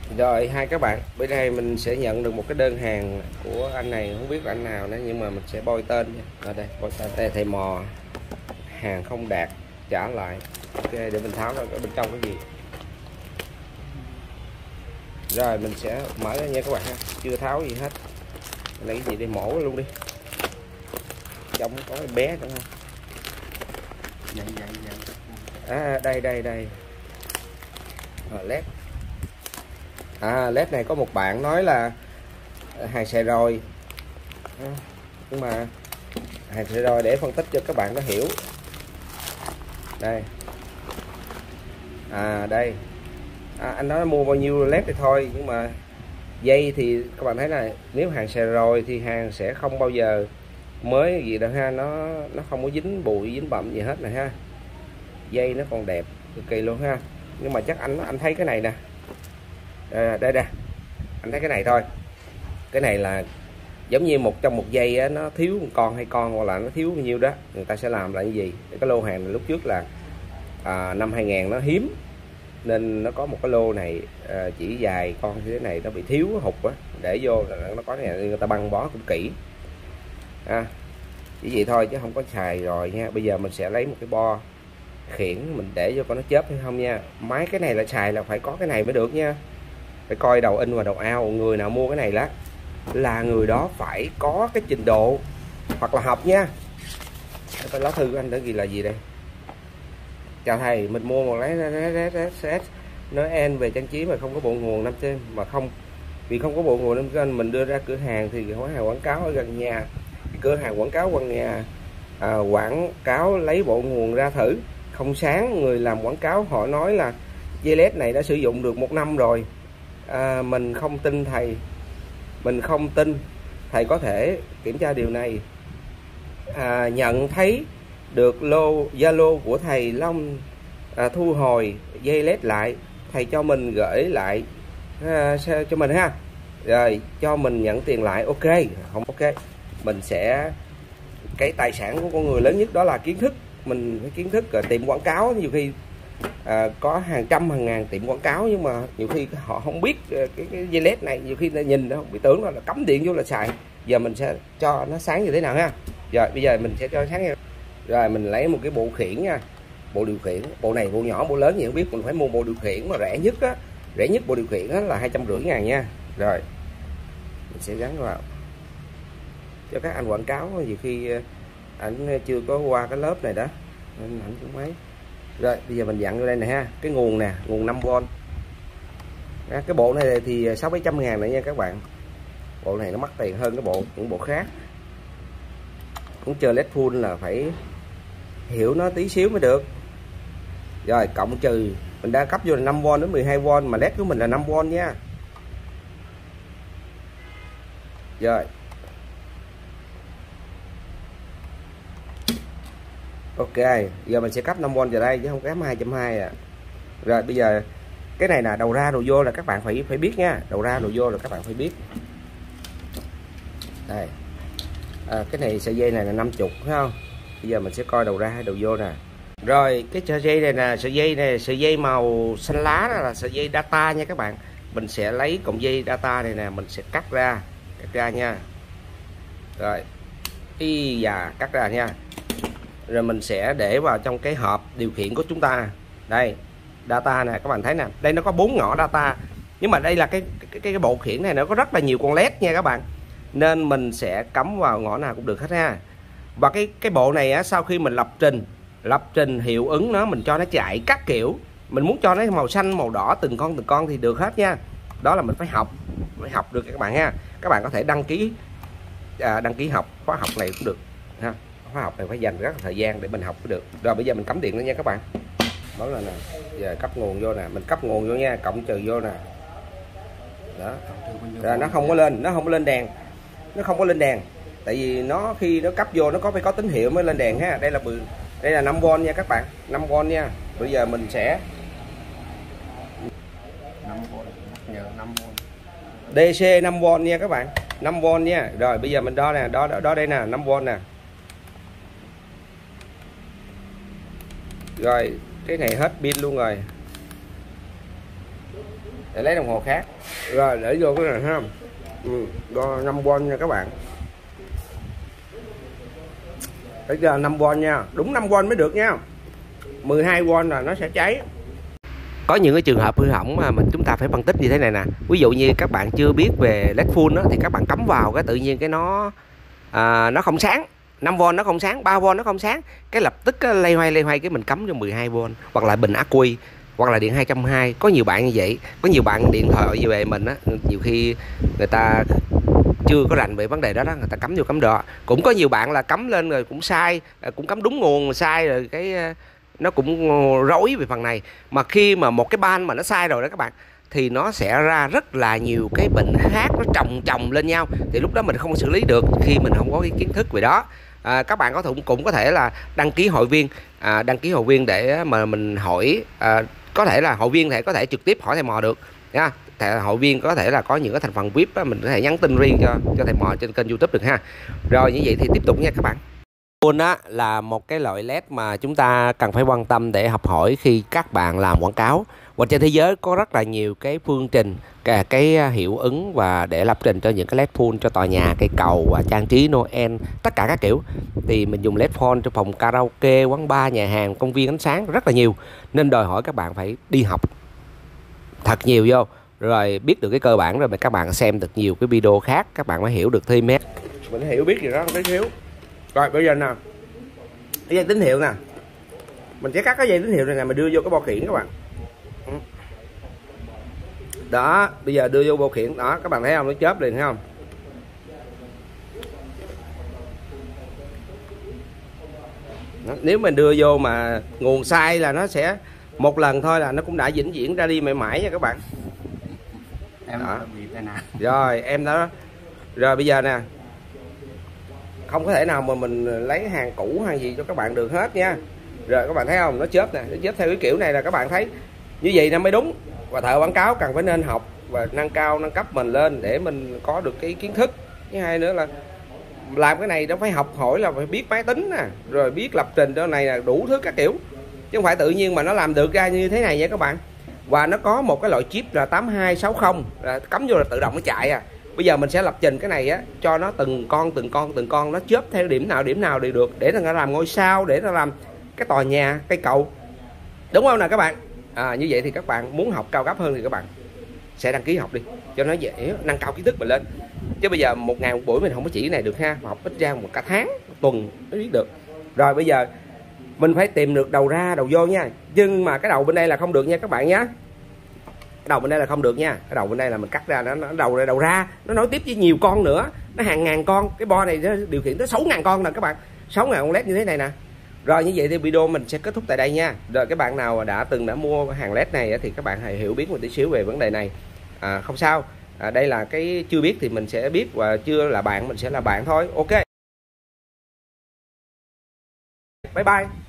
Rồi hai các bạn, bữa nay mình sẽ nhận được một cái đơn hàng của anh này, không biết là anh nào nữa nhưng mà mình sẽ bôi tên nha. Ở đây bôi tên đây, thầy mò hàng không đạt trả lại. Ok, để mình tháo ra bên trong cái gì. Rồi mình sẽ mở ra nha các bạn ha, chưa tháo gì hết. Lấy cái gì để mổ luôn đi. Trong có cái bé đúng không? À đây. LED. LED này có một bạn nói là hàng xài rồi, nhưng mà hàng xài rồi để phân tích cho các bạn nó hiểu. Đây, đây, anh nói mua bao nhiêu LED thì thôi, nhưng mà dây thì các bạn thấy là nếu hàng xài rồi thì hàng sẽ không bao giờ mới gì đâu ha, nó không có dính bụi dính bặm gì hết này ha. Dây nó còn đẹp cực kỳ luôn ha, nhưng mà chắc anh thấy cái này nè, đây anh thấy cái này thôi. Cái này là giống như trong một giây á, nó thiếu một con hay con, hoặc là nó thiếu bao nhiêu đó, người ta sẽ làm lại cái gì. Cái lô hàng này lúc trước là năm 2000 nó hiếm, nên nó có một cái lô này chỉ dài con như thế này, nó bị thiếu hụt á, để vô là nó có này, người ta băng bó cũng kỹ chỉ vậy thôi chứ không có xài rồi nha. Bây giờ mình sẽ lấy một cái bo khiển mình để cho con nó chớp hay không nha. Máy cái này là xài là phải có cái này mới được nha, phải coi đầu in và đầu out. Người nào mua cái này là người đó phải có cái trình độ hoặc là học nha. Cái lá thư của anh đã ghi là gì đây? Chào thầy, mình mua một lấy nói N về trang trí mà không có bộ nguồn 5 trên, mà không vì không có bộ nguồn 5 trên mình đưa ra cửa hàng thì hỏi hàng quảng cáo ở gần nhà, cửa hàng quảng cáo gần nhà quảng cáo lấy bộ nguồn ra thử không sáng. Người làm quảng cáo họ nói là dây LED này đã sử dụng được 1 năm rồi. Mình không tin thầy, mình không tin thầy có thể kiểm tra điều này. Nhận thấy được Zalo của thầy Long thu hồi dây LED lại, thầy cho mình gửi lại cho mình ha, rồi cho mình nhận tiền lại. Ok không? Ok, mình sẽ, cái tài sản của con người lớn nhất đó là kiến thức. Mình phải kiến thức. Tiệm quảng cáo nhiều khi có hàng trăm hàng ngàn tiệm quảng cáo, nhưng mà nhiều khi họ không biết cái dây LED này, nhiều khi nhìn nó bị tưởng là cắm điện vô là xài. Giờ mình sẽ cho nó sáng như thế nào ha. Rồi bây giờ mình sẽ cho sáng. Rồi mình lấy một cái bộ khiển nha, bộ điều khiển, bộ này bộ nhỏ bộ lớn gì không biết, mình phải mua bộ điều khiển mà rẻ nhất á, rẻ nhất bộ điều khiển á là 250.000 nha. Rồi mình sẽ gắn vào cho các anh quảng cáo, nhiều khi ảnh chưa có qua cái lớp này đó nên ảnh cũng mấy. Rồi bây giờ mình dặn vô đây nè ha, cái nguồn nè, nguồn 5V. Cái bộ này thì 600-700 ngàn nữa nha các bạn. Bộ này nó mắc tiền hơn những bộ khác. Muốn chơi LED full là phải hiểu nó tí xíu mới được. Rồi cộng trừ mình đã cấp vô là 5V đến 12V, mà LED của mình là 5V nha. Rồi ok, giờ mình sẽ cấp 5V vào đây chứ không kém 220 à. Rồi bây giờ cái này là đầu ra đầu vô là các bạn phải biết nha, đầu ra đầu vô là các bạn phải biết. Đây, cái này sợi dây này là 50 phải không? Bây giờ mình sẽ coi đầu ra hay đầu vô nè. Rồi cái sợi dây này là sợi dây màu xanh lá, đó là sợi dây data nha các bạn. Mình sẽ lấy cọng dây data này nè, mình sẽ cắt ra nha. Rồi cắt ra nha. Rồi mình sẽ để vào trong cái hộp điều khiển của chúng ta. Đây, data nè, các bạn thấy nè, đây nó có 4 ngõ data. Nhưng mà đây là cái bộ khiển này nó có rất là nhiều con LED nha các bạn, nên mình sẽ cắm vào ngõ nào cũng được hết ha. Và cái bộ này á, sau khi mình lập trình hiệu ứng nó, mình cho nó chạy các kiểu, mình muốn cho nó màu xanh màu đỏ từng con thì được hết nha. Đó là mình phải học được các bạn ha. Các bạn có thể đăng ký học khóa học này cũng được ha. Khóa học này phải dành rất là thời gian để mình học mới được. Rồi bây giờ mình cắm điện nữa nha các bạn. Đó là nè, giờ cấp nguồn vô nè, mình cấp nguồn vô nha, cộng trừ vô nè. Đó. Rồi nó không có lên đèn. Nó không có lên đèn. Tại vì nó khi nó cấp vô nó phải có tín hiệu mới lên đèn ha. Đây là 5V nha các bạn, 5V nha. Bây giờ mình sẽ 5V, DC 5V nha các bạn, 5V nha. Rồi bây giờ mình đo nè, đo đây nè, 5V nè. Rồi cái này hết pin luôn rồi. để lấy đồng hồ khác. Rồi để vô cái này ha. Đo 5V nha các bạn. Bây giờ 5V nha, đúng 5V mới được nha. 12V là nó sẽ cháy. Có những cái trường hợp hư hỏng mà chúng ta phải phân tích như thế này nè. Ví dụ như các bạn chưa biết về led full đó, thì các bạn cắm vào cái tự nhiên cái nó không sáng. 5V nó không sáng, 3V nó không sáng, cái lập tức lay hoay cái mình cắm cho 12V, hoặc là bình ắc quy, hoặc là điện 220. Có nhiều bạn như vậy. Có nhiều bạn điện thoại về mình á, nhiều khi người ta chưa có rành về vấn đề đó đó, người ta cắm vô cắm đọ. Cũng có nhiều bạn là cắm lên rồi cũng sai, cũng cắm đúng nguồn sai rồi cái nó cũng rối về phần này. Mà khi mà một cái ban mà nó sai rồi đó các bạn, thì nó sẽ ra rất là nhiều cái bệnh khác, nó chồng lên nhau, thì lúc đó mình không xử lý được khi mình không có cái kiến thức về đó. Các bạn cũng có thể là đăng ký hội viên, để mà mình hỏi, có thể là hội viên có thể trực tiếp hỏi thầy mò được nha. Hội viên có thể là có những cái thành phần VIP á, mình có thể nhắn tin riêng cho thầy mò trên kênh YouTube được ha. Rồi như vậy thì tiếp tục nha các bạn. Full á là một cái loại LED mà chúng ta cần phải quan tâm để học hỏi khi các bạn làm quảng cáo. Và trên thế giới có rất là nhiều cái phương trình, cái hiệu ứng và để lập trình cho những cái LED full cho tòa nhà, cây cầu và trang trí Noel, tất cả các kiểu. Thì mình dùng LED full cho phòng karaoke, quán bar, nhà hàng, công viên ánh sáng rất là nhiều. Nên đòi hỏi các bạn phải đi học thật nhiều vô, rồi biết được cái cơ bản, rồi các bạn xem được nhiều cái video khác, các bạn mới hiểu được thêm hết. Mình hiểu biết gì đó một tí xíu. Rồi bây giờ nè, cái dây tín hiệu nè, mình sẽ cắt cái dây tín hiệu này nè, mình đưa vô cái bo khiển các bạn. Đó, bây giờ đưa vô bo khiển đó, các bạn thấy không, nó chớp liền thấy không? Đó, nếu mình đưa vô mà nguồn sai là nó sẽ một lần thôi là nó cũng đã vĩnh viễn ra đi mãi mãi nha các bạn. Em đó. bị tai nạn. Rồi em đó. Rồi bây giờ nè, không có thể nào mà mình lấy hàng cũ hay gì cho các bạn được hết nha. Rồi các bạn thấy không, nó chớp nè, nó chớp theo cái kiểu này là các bạn thấy như vậy nó mới đúng. Và thợ quảng cáo cần phải nên học và nâng cấp mình lên để mình có được cái kiến thức. Thứ hai nữa là làm cái này nó phải học hỏi, là phải biết máy tính nè, rồi biết lập trình đó này là đủ thứ các kiểu, chứ không phải tự nhiên mà nó làm được ra như thế này nha các bạn. Và nó có một cái loại chip là 8260 là cắm vô là tự động nó chạy à. Bây giờ mình sẽ lập trình cái này á, cho nó từng con nó chớp theo điểm nào đều được, để nó làm ngôi sao, để nó làm cái tòa nhà, cây cầu, đúng không nè các bạn. Như vậy thì các bạn muốn học cao cấp hơn thì các bạn sẽ đăng ký học đi, cho nó dễ nâng cao kiến thức mình lên. Chứ bây giờ một ngày một buổi mình không có chỉ cái này được ha, mà học ít ra một cả tháng, một tuần mới biết được. Rồi bây giờ mình phải tìm được đầu ra đầu vô nha, nhưng mà cái đầu bên đây là không được nha các bạn nhé. Cái đầu bên đây là không được nha, cái đầu bên đây là mình cắt ra, nó đầu ra nó nối tiếp với nhiều con nữa, nó hàng ngàn con. Cái bo này nó điều khiển tới 6.000 con nè các bạn, 6.000 con led như thế này nè. Rồi như vậy thì video mình sẽ kết thúc tại đây nha. Rồi các bạn nào đã mua hàng led này thì các bạn hãy hiểu biết một tí xíu về vấn đề này. Không sao, đây là cái chưa biết thì mình sẽ biết, và chưa là bạn mình sẽ là bạn thôi. Ok, bye bye.